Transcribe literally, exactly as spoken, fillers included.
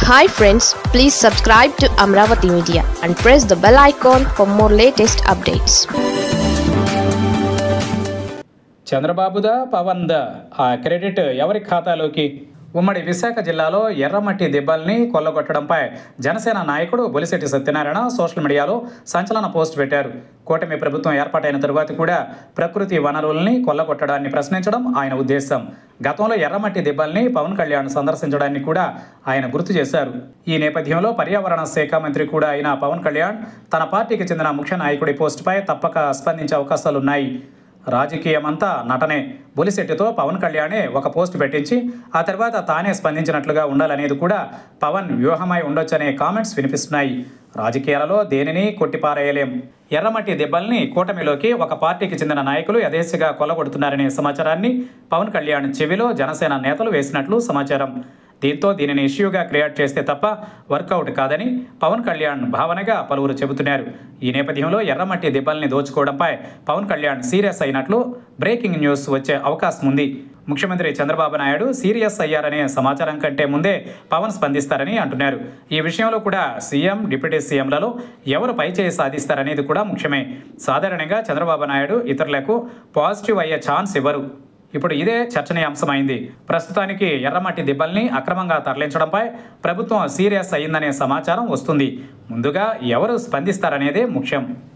Hi friends, please subscribe to Amravati Media and press the bell icon for more latest updates. చంద్రబాబుదా పవన్దా ఆ credit ఎవరి ఖాతాలోకి? ఉమ్మడి విశాఖ జిల్లాలో ఎర్రమట్టి దెబ్బల్ని కొల్లగొట్టడంపై జనసేన నాయకుడు బొలిశెట్టి సత్యనారాయణ సోషల్ మీడియాలో సంచలన పోస్ట్ పెట్టారు. కూటమి ప్రభుత్వం ఏర్పాటైన తరువాత కూడా ప్రకృతి వనరుల్ని కొల్లగొట్టడాన్ని ప్రశ్నించడం ఆయన ఉద్దేశం. గతంలో ఎర్రమట్టి దెబ్బల్ని పవన్ కళ్యాణ్ సందర్శించడాన్ని కూడా ఆయన గుర్తు చేశారు. ఈ నేపథ్యంలో పర్యావరణ శాఖ మంత్రి కూడా అయిన పవన్ కళ్యాణ్ తన పార్టీకి చెందిన ముఖ్య నాయకుడి పోస్టుపై తప్పక స్పందించే అవకాశాలున్నాయి. రాజకీయమంతా నటనే. బొలిశెట్టితో పవన్ కళ్యాణే ఒక పోస్ట్ పెట్టించి ఆ తర్వాత తానే స్పందించినట్లుగా ఉండాలనేది కూడా పవన్ వ్యూహమై ఉండొచ్చనే కామెంట్స్ వినిపిస్తున్నాయి. రాజకీయాలలో దేనిని కొట్టిపారేయలేం. ఎర్రమట్టి దెబ్బల్ని కూటమిలోకి ఒక పార్టీకి చెందిన నాయకులు యథేచ్ఛగా కొల్లగొడుతున్నారనే సమాచారాన్ని పవన్ కళ్యాణ్ చెవిలో జనసేన నేతలు వేసినట్లు సమాచారం. దీంతో దీనిని ఇష్యూగా క్రియేట్ చేస్తే తప్ప వర్కౌట్ కాదని పవన్ కళ్యాణ్ భావనగా పలువురు చెబుతున్నారు. ఈ నేపథ్యంలో ఎర్రమట్టి దెబ్బల్ని దోచుకోవడంపై పవన్ కళ్యాణ్ సీరియస్ అయినట్లు బ్రేకింగ్ న్యూస్ వచ్చే అవకాశం ఉంది. ముఖ్యమంత్రి చంద్రబాబు నాయుడు సీరియస్ అయ్యారనే సమాచారం కంటే ముందే పవన్ స్పందిస్తారని అంటున్నారు. ఈ విషయంలో కూడా సీఎం, డిప్యూటీ సీఎంలలో ఎవరు పైచేయి సాధిస్తారనేది కూడా ముఖ్యమే. సాధారణంగా చంద్రబాబు నాయుడు ఇతరులకు పాజిటివ్ అయ్యే ఛాన్స్ ఇవ్వరు. ఇప్పుడు ఇదే చర్చనీయాంశమైంది. ప్రస్తుతానికి ఎర్రమట్టి దెబ్బల్ని అక్రమంగా తరలించడంపై ప్రభుత్వం సీరియస్ అయ్యిందనే సమాచారం వస్తుంది. ముందుగా ఎవరు స్పందిస్తారనేదే ముఖ్యం.